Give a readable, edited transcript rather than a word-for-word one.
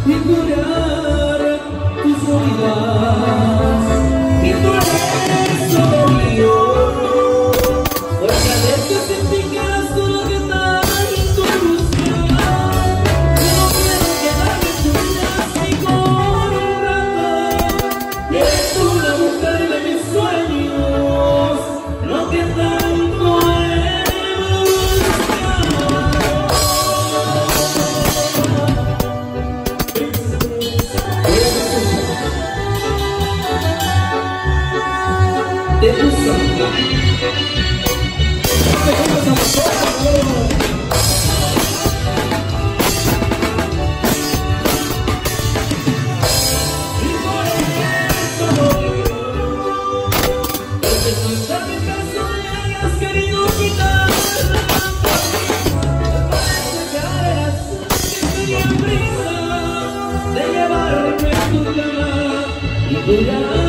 y curar tu soledad. Y por eso me lloro, porque a veces sentí que era solo que estaba en tu ilusión. Yo no quiero quedarme en tu vida así como un rato. Eres tú la mujer de mis sueños, lo que tanto he buscado. De tu sombra y por eso no lloro, porque tú sabes que soy has querido quitarla. Me parece que ahora eras tú que tenía prisa de llevarme a tu cama y curar